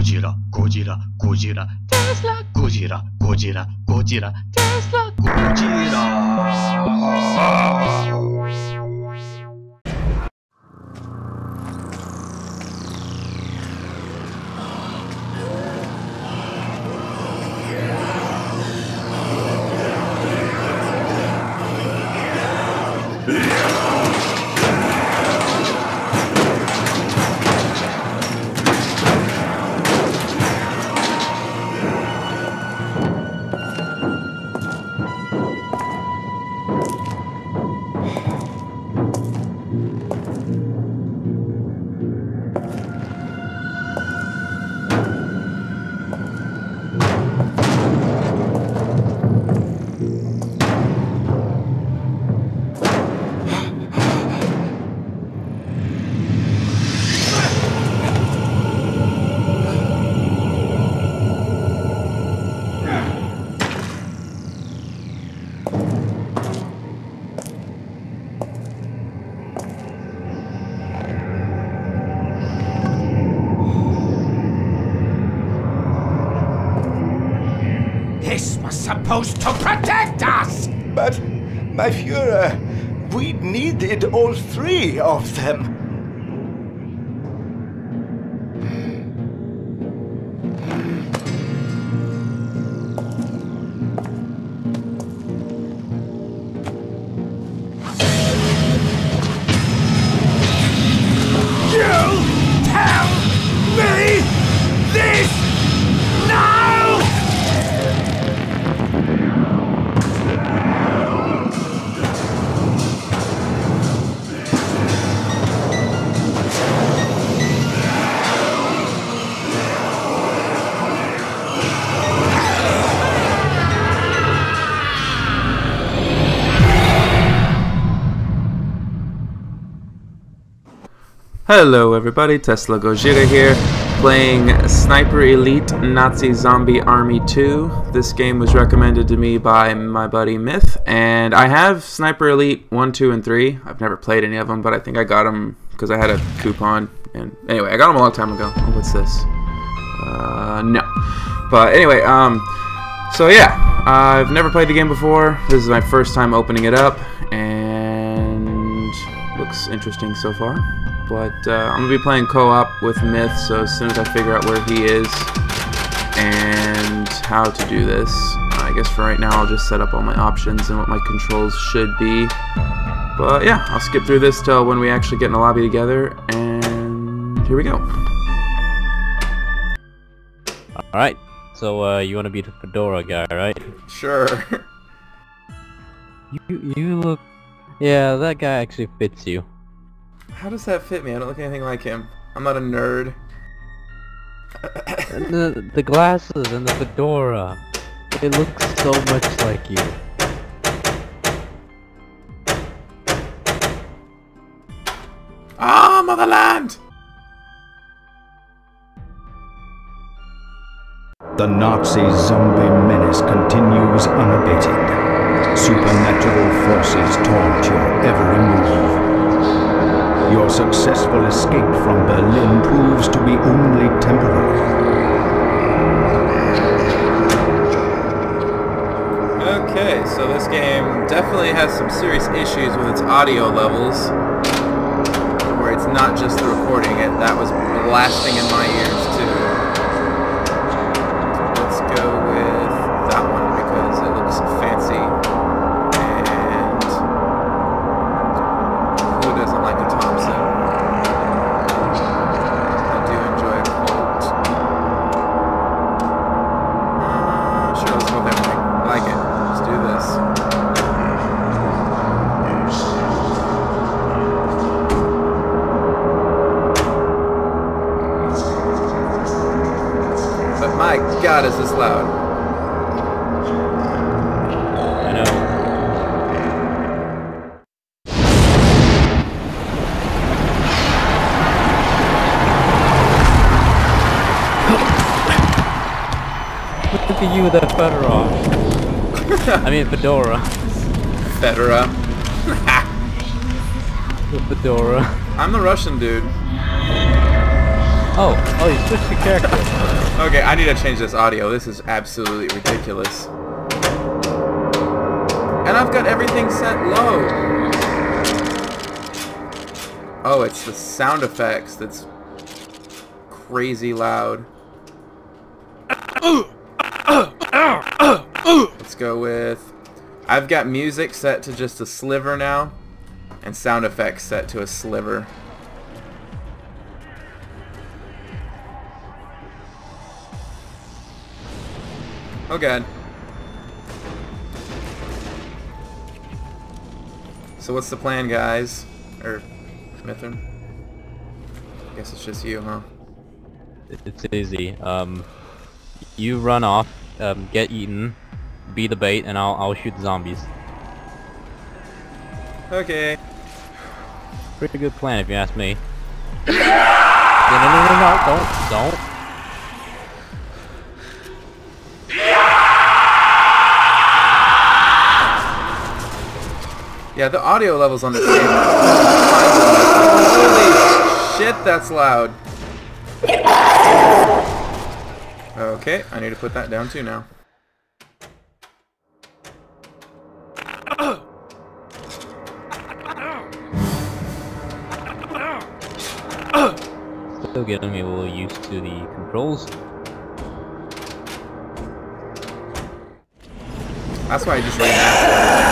Gojira, Gojira, Gojira, Tesla, Gojira, Gojira, Gojira, Tesla, Gojira. This was supposed to protect us! But, my Führer, we needed all three of them. You tell me this now! Hello everybody, Tesla Gojira here, playing Sniper Elite Nazi Zombie Army 2. This game was recommended to me by my buddy Myth, and I have Sniper Elite 1, 2, and 3. I've never played any of them, but I think I got them because I had a coupon. And anyway, I got them a long time ago. Oh, what's this? No. But anyway, so yeah, I've never played the game before. This is my first time opening it up, and looks interesting so far. But I'm going to be playing co-op with Myth, so as soon as I figure out where he is and how to do this, I guess for right now I'll just set up all my options and what my controls should be. But yeah, I'll skip through this till when we actually get in a lobby together, and here we go. Alright, so you want to be the fedora guy, right? Sure. You look... Yeah, that guy actually fits you. How does that fit me? I don't look anything like him. I'm not a nerd. And the glasses and the fedora. It looks so much like you. Ah, motherland! The Nazi zombie menace continues unabated. Supernatural forces torture every move. Your successful escape from Berlin proves to be only temporary. Okay, so this game definitely has some serious issues with its audio levels, where it's not just the recording, that was blasting in my ears too. Let's go with that one because it looks fancy, and who doesn't like a Thompson? I do enjoy a Colt. Sure, let's go with everything. I like it. Let's do this. But my God, is this loud? I know. Look at you with that fedora. I mean fedora. Fedora. The fedora. I'm the Russian dude. Oh, you switched your character. Okay, I need to change this audio. This is absolutely ridiculous. And I've got everything set low. Oh, it's the sound effects that's crazy loud. Let's go with... I've got music set to just a sliver now, and sound effects set to a sliver. Oh god. So what's the plan, guys? Or MYTHon? Guess it's just you, huh? It's easy. You run off, get eaten, be the bait, and I'll shoot the zombies. Okay. Pretty good plan if you ask me. No, don't. Yeah, the audio levels on this game. Holy shit, that's loud. Okay, I need to put that down too now. Still getting me a little used to the controls. That's why I just ran after.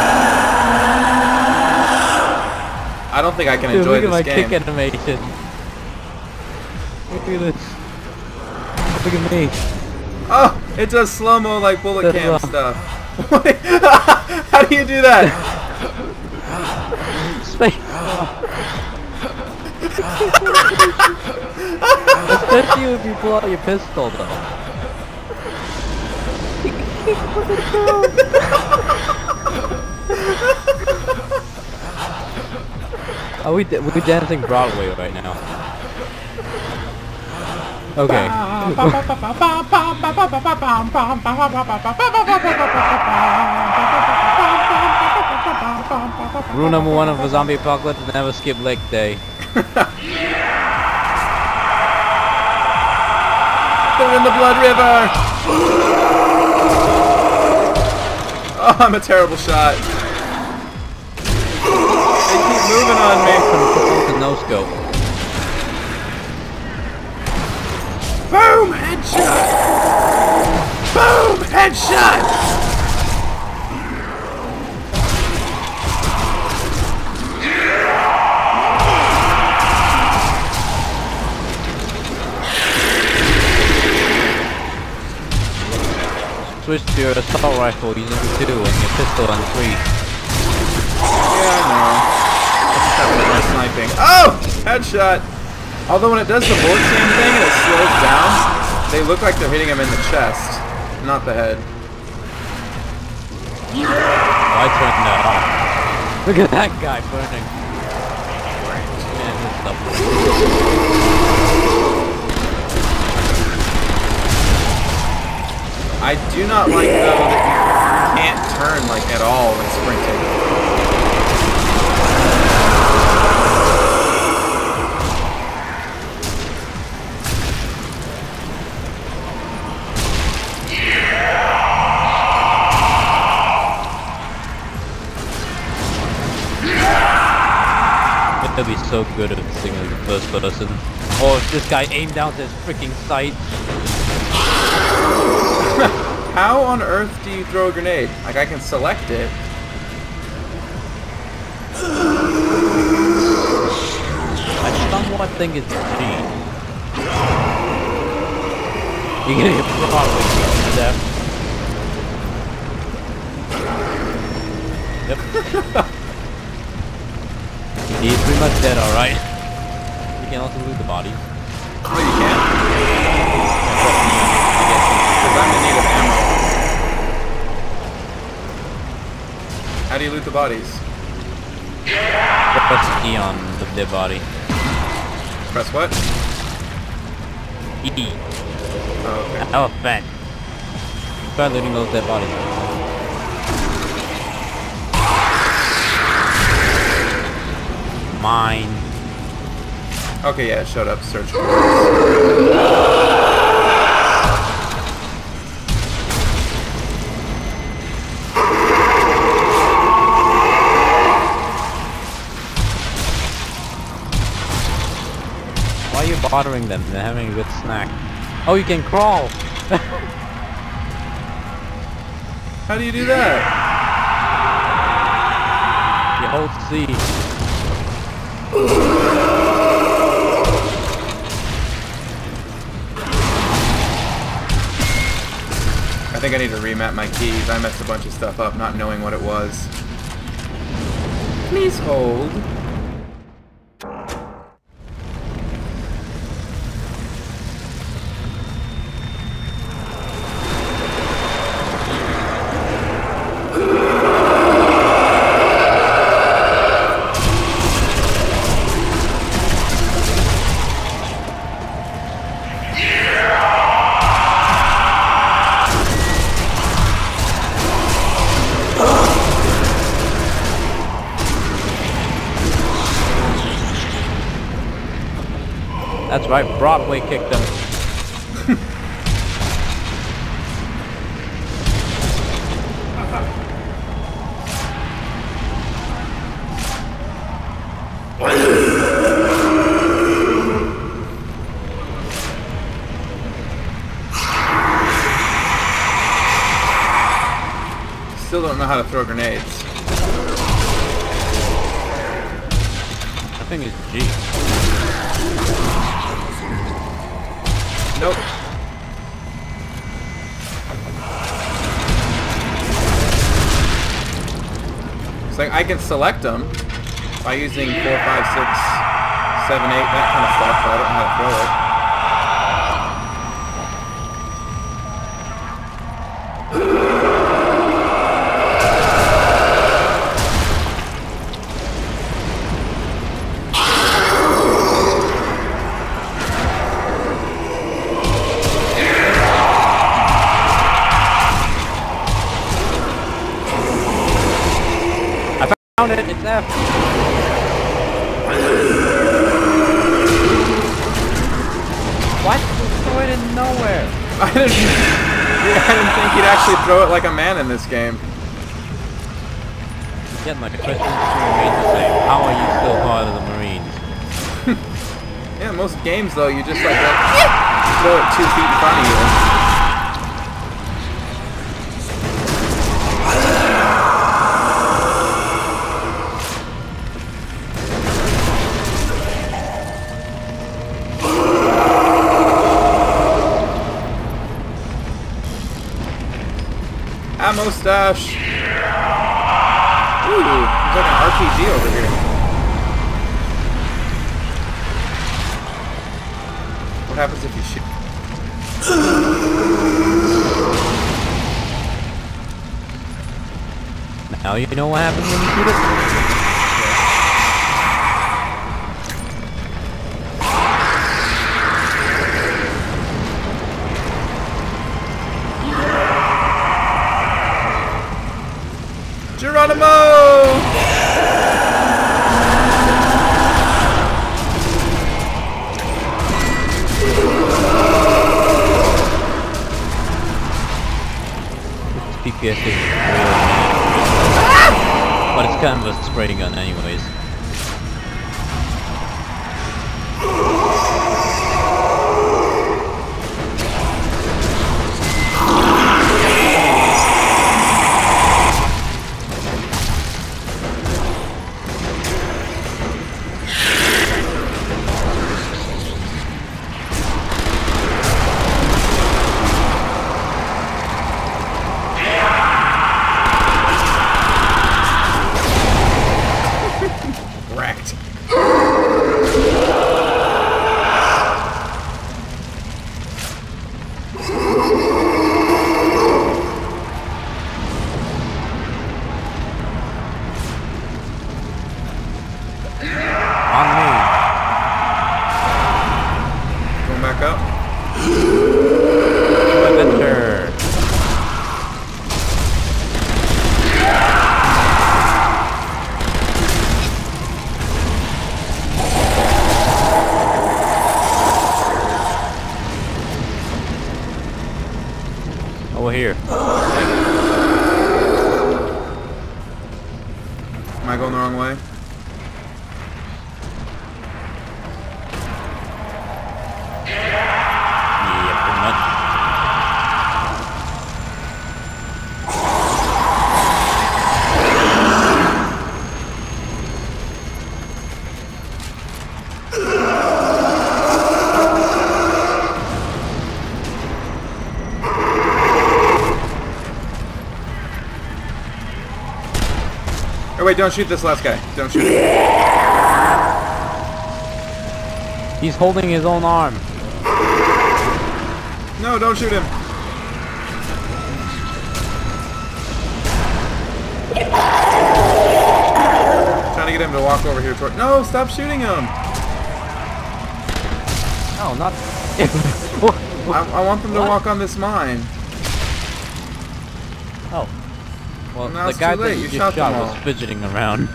I don't think I can enjoy this game. Look at my kick animation. Look at this. Look at me. Oh, it does slow-mo like bullet cam stuff. How do you do that? Space. Especially if you pull out your pistol, though. Are we dancing Broadway right now? Okay. Rule number 1 of a zombie apocalypse: never skip leg day. They're in the blood river! Oh, I'm a terrible shot. They keep moving on me. No scope. Boom! Headshot! Boom! Headshot! Switch to your assault rifle using 2 and your pistol on 3. Yeah, I know. That was my sniping. Oh! Headshot! Although when it does the bullet same thing and it slows down, they look like they're hitting him in the chest, not the head. I turned that off. Look at that guy burning. Man, this stuff. I do not like though that you can't turn like at all when sprinting. It'd be so good at singing in the first person. Or if this guy aimed down to his freaking sight. How on earth do you throw a grenade? Like, I can select it. I somewhat think it's cheat. You're gonna get probably death. Yep. He's pretty much dead, alright. You can also loot the body. Oh, you can? Because I'm in need of ammo. How do you loot the bodies? Press E on the dead body. Press what? E. Oh, okay. Elephant. Try looting those dead bodies. Mine. Okay, yeah, it showed up. Search for Why are you bothering them? They're having a good snack. Oh, you can crawl! How do you do that? You hold C. I think I need to remap my keys. I messed a bunch of stuff up not knowing what it was. Please hold. That's right, Broadway kicked them. Still don't know how to throw grenades. I think it's G. Nope. It's like I can select them by using 4, 5, 6, 7, 8, that kind of stuff, but I don't know how to throw it. Found it, it's F. What? Throw it in nowhere. I didn't think he'd actually throw it like a man in this game. Again, my question remains the same. How are you still part of the Marines? Yeah, most games though, you just like throw it 2 feet in front of you. Ammo stash. Ooh, there's like an RPG over here. What happens if you shoot? Now you know what happens when you shoot it? Geronimo! PPS is really but it's kind of a spray gun anyways. Over here. Am I going the wrong way? Yeah, pretty much. Oh wait, don't shoot this last guy. Don't shoot him. He's holding his own arm. No, don't shoot him. Trying to get him to walk over here toward. No, stop shooting him. No, not. I want them to walk on this mine. Oh. Well, Now the it's guy too that late. you You just shot shot them was all. fidgeting around.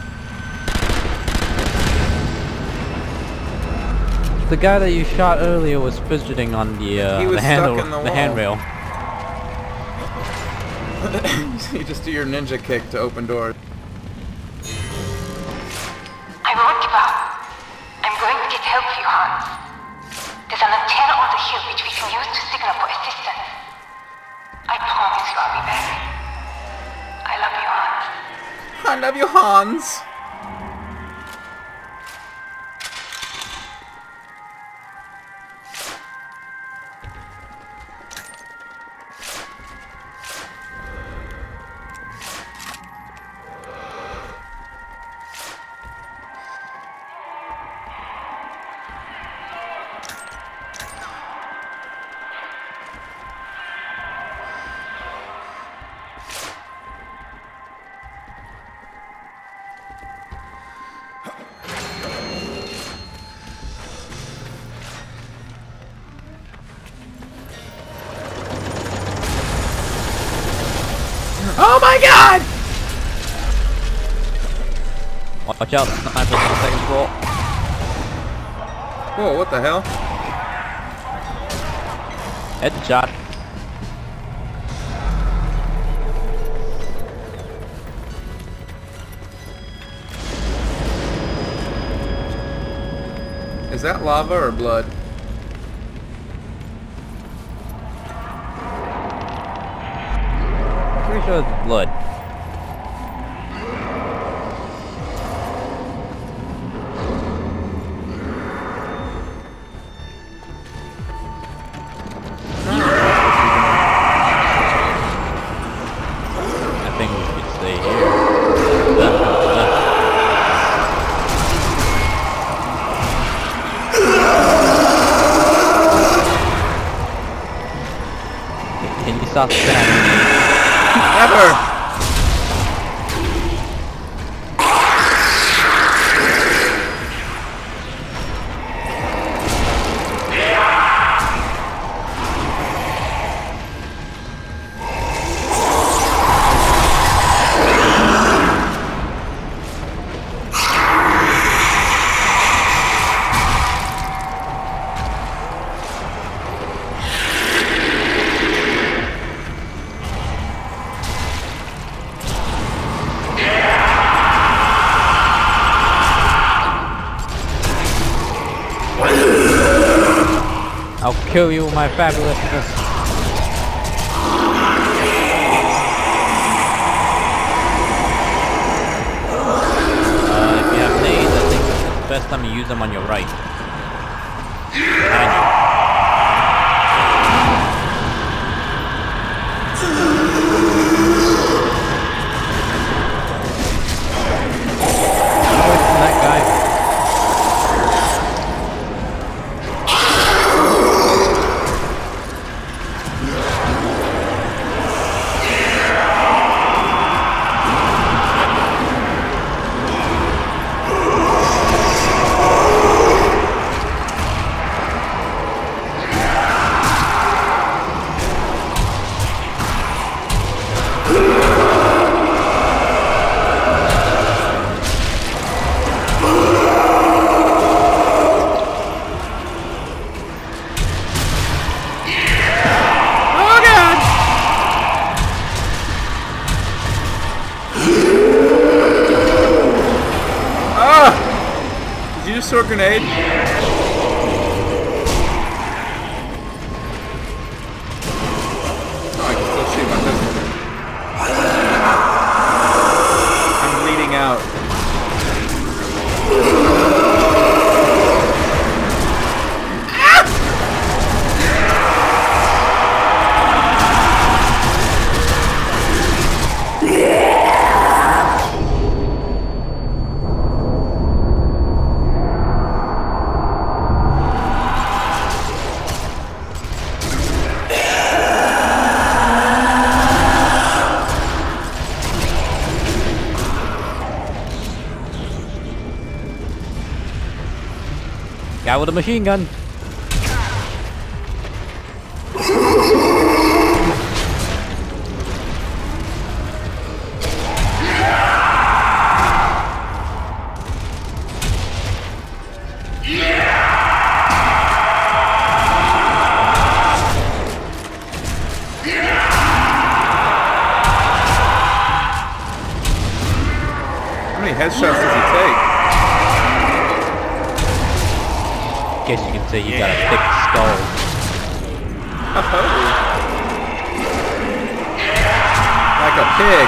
The guy that you shot earlier was fidgeting on He was the handle, stuck in the wall. handrail. You just do your ninja kick to open doors. I won't give up. I'm going to get help for you, Hans. There's an antenna on the hill which we can use to signal for assistance. I promise you I'll be back. I love you, Hans. I love you, Hans. Oh my god! Watch out, snipers on the second floor. Whoa, what the hell? Headshot. Is that lava or blood? Pretty sure it's blood. I think we should stay here. Can you stop spamming? Never! I'll kill you with my fabulousness. If you have nades, I think it's the best time to use them on your right. Behind you. Get away from that guy. throw a grenade. Oh, I can still shoot my pistol. I'm bleeding out. Guy with a machine gun. How many headshots does he take? Guess you can say you got a thick skull. Like a pig.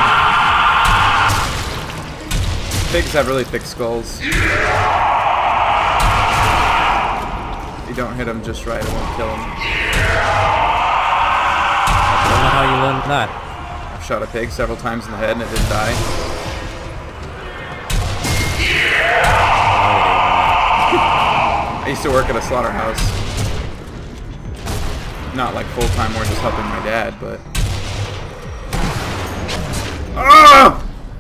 Pigs have really thick skulls. If you don't hit them just right, it won't kill them. I don't know how you learned that. I've shot a pig several times in the head and it didn't die. I used to work at a slaughterhouse. Not like full-time, we're just helping my dad, but... Ah!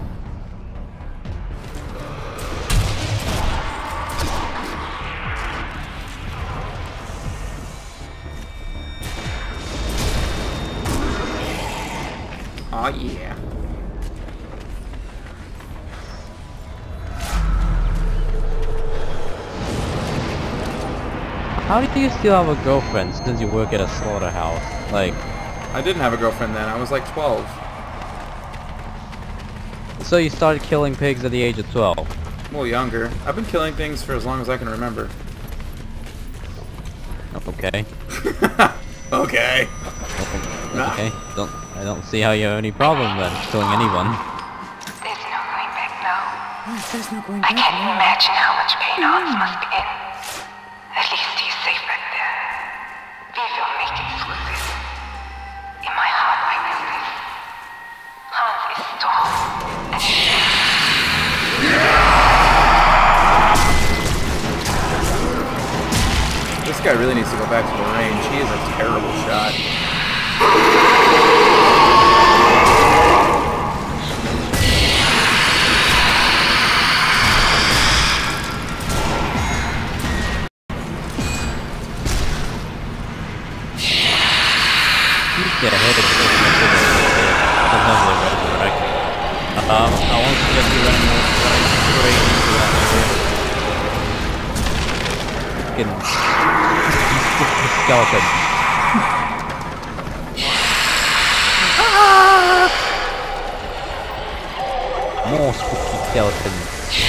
Oh yeah. How do you still have a girlfriend since you work at a slaughterhouse? Like, I didn't have a girlfriend then, I was like 12. so you started killing pigs at the age of 12? Well, younger. I've been killing things for as long as I can remember. Okay. Okay. Okay. I don't see how you have any problem then killing anyone. There's no going back now. There's no going I can't imagine how much pain Hans must be in. At least he's safe back there. We will make it through this. In my heart, I know this. Hans is strong and This guy really needs to go back to the range. He is a terrible shot. Get ahead of the sometimes they resurrect. I want to get you running straight into that area. Fucking skeleton. More spooky skeletons.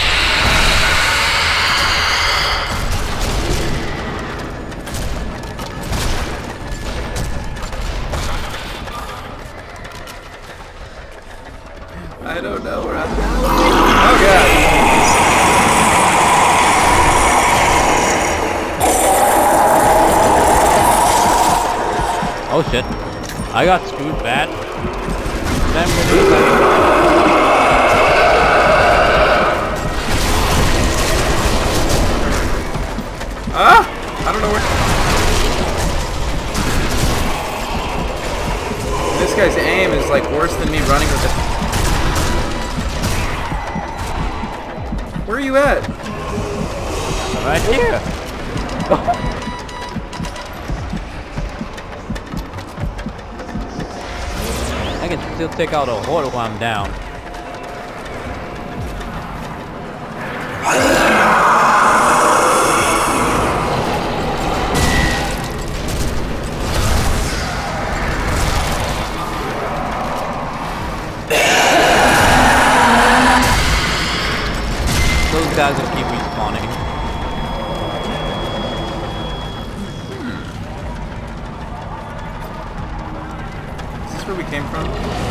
I don't know where I'm going. Oh god. Oh shit. I got screwed bad. Ah! I don't know where. This guy's aim is like worse than me running with it. Where are you at? Right here. I can still take out a horde while I'm down. Those guys will keep respawning. this where we came from?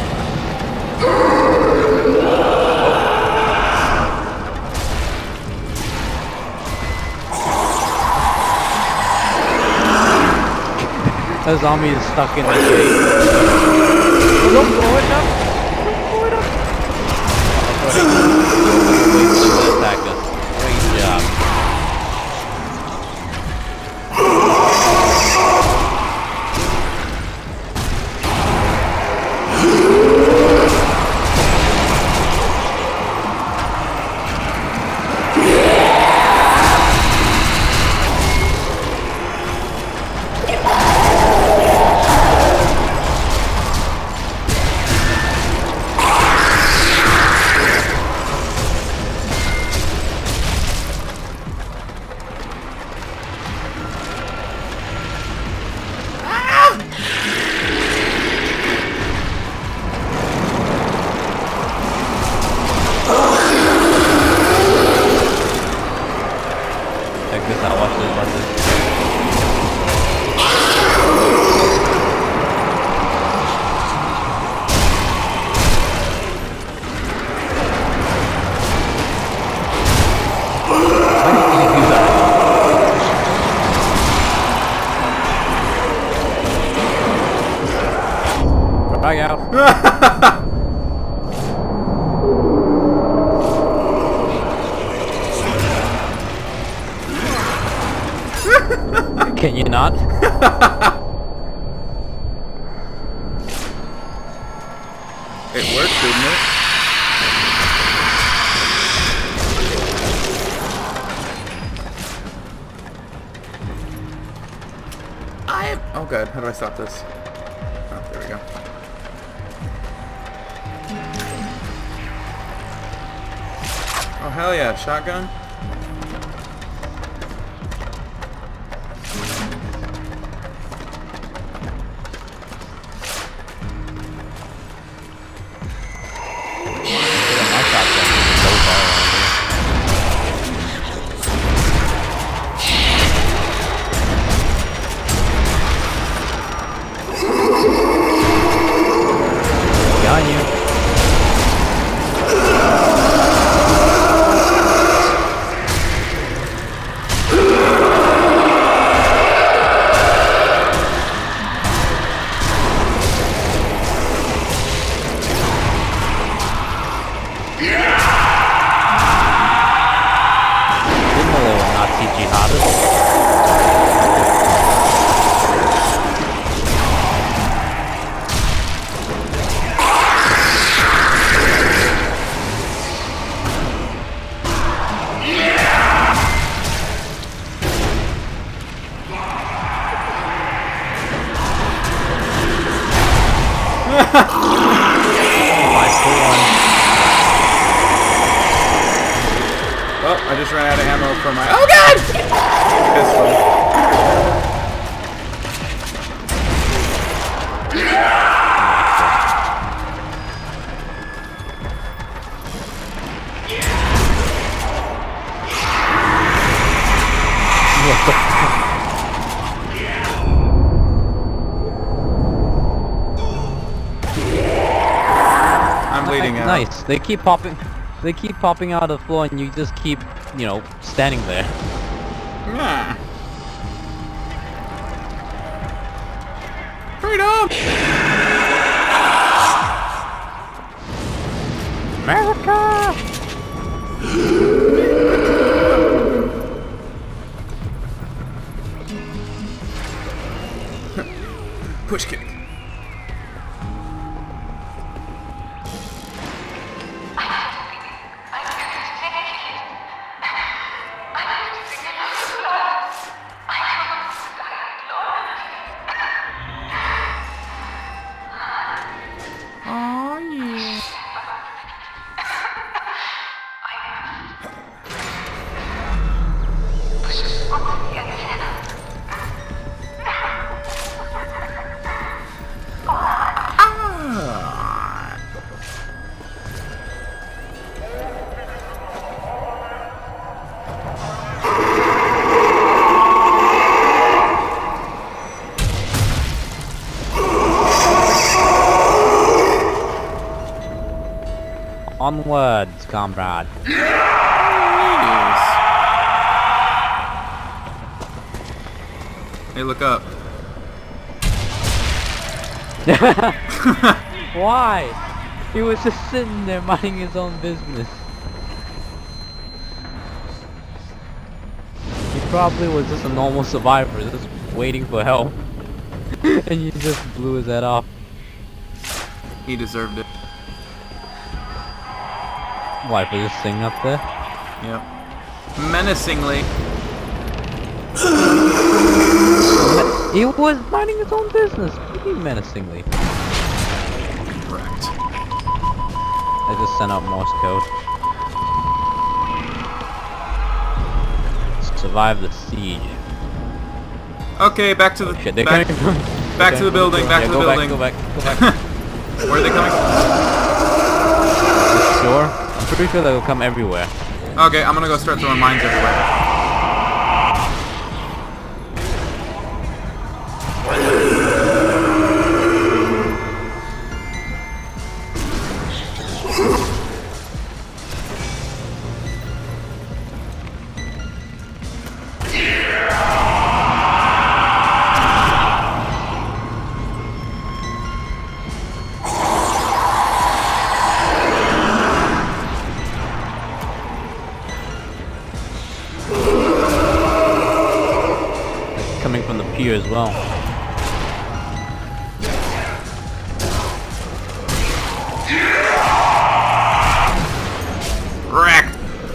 The zombie is stuck in the gate. Don't blow it up! Don't blow it up! Wait for them to attack us. Great job. Check this out, watch this, watch this. Why did you do that? Try out. Can you not? It worked, didn't it? Oh good, how do I stop this? Oh, there we go. Oh hell yeah, shotgun? Got you. Didn't a little Nazi jihadist. Oh, I just ran out of ammo for my— oh god! Pistol. What the fuck? I'm bleeding out. Nice. They keep popping out of the floor and you just keep, you know, standing there. Yeah. Freedom! America! Push kick. Onwards, comrade. Hey, look up. Why? He was just sitting there minding his own business. He probably was just a normal survivor, just waiting for help. And you just blew his head off. He deserved it. Why, for this thing up there? Yep. Menacingly. He was minding his own business. What do you mean menacingly? Correct. I just sent out Morse code. Survive the siege. Okay, back to the Shit, they're back, coming from. back to the building. Back to the building. Go back. Where are they coming from? Sure. I'm pretty sure they'll come everywhere. Okay, I'm gonna go start throwing mines everywhere. Coming from the pier as well. Wreck!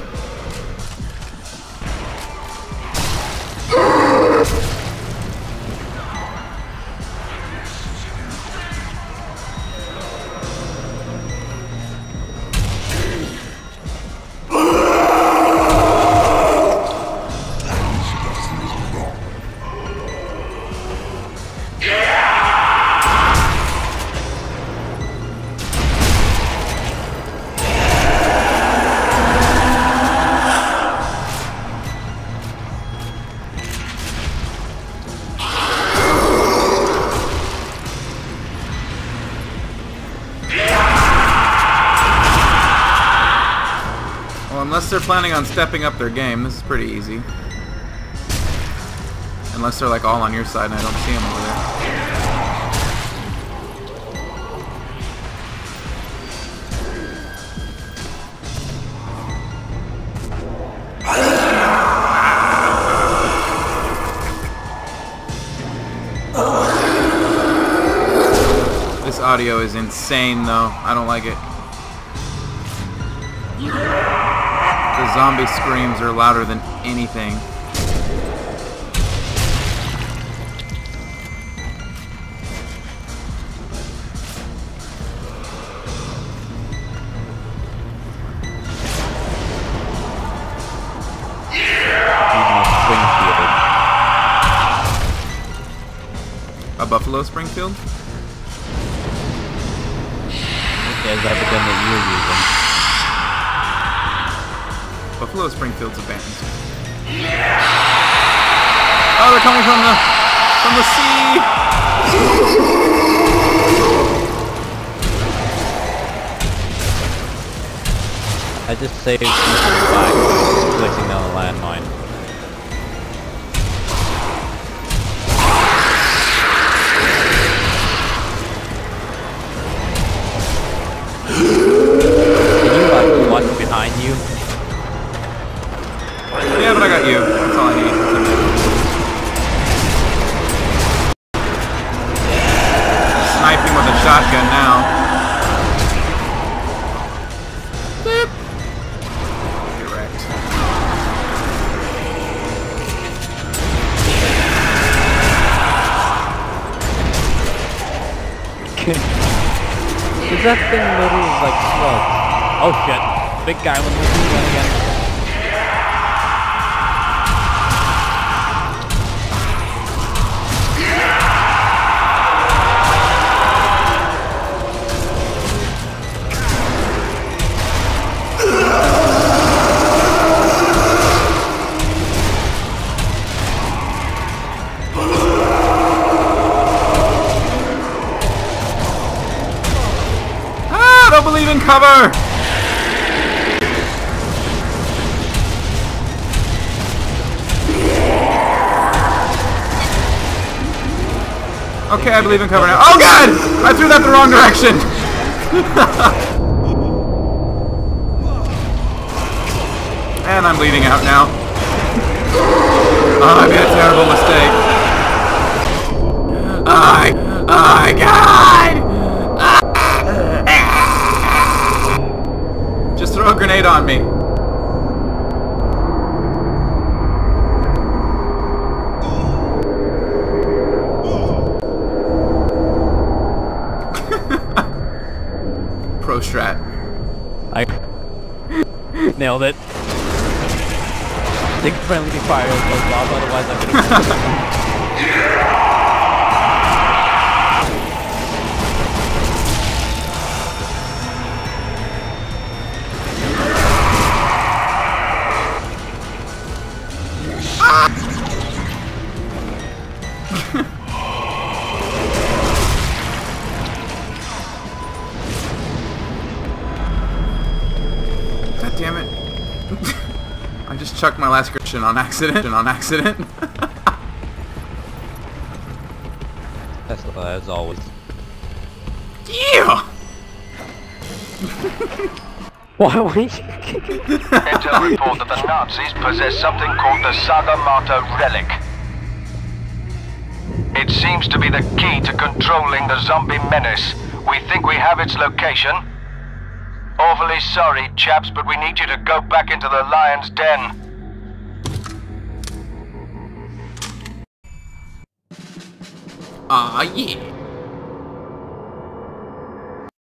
Unless they're planning on stepping up their game, this is pretty easy. Unless they're like all on your side and I don't see them over there. This audio is insane though. I don't like it. The zombie screams are louder than anything. A Buffalo Springfield? Okay, is that the gun that you're using? Buffalo Springfield's a band. Oh, they're coming from the sea! I just saved something by placing down a landmine. Can you like watch behind you? Yeah, but I got you. That's all I need. Sniping with a shotgun now. Boop. Get wrecked. Is that thing little like slugs? Oh shit! Big guy with the gun again. Don't believe in cover! Okay, I believe in cover now. Oh god! I threw that the wrong direction! And I'm bleeding out now. Oh, I made a terrible mistake. Oh my god! Just throw a grenade on me. Pro strat. I nailed it. Think friendly fire goes off, otherwise I'm gonna God damn it. I just chucked my last Christian on accident. Tesla, as always. Yeah! Why were you Intel report that the Nazis possess something called the Saga Martyr relic. It seems to be the key to controlling the zombie menace. We think we have its location. Awfully sorry, chaps, but we need you to go back into the lion's den. Aw, yeah.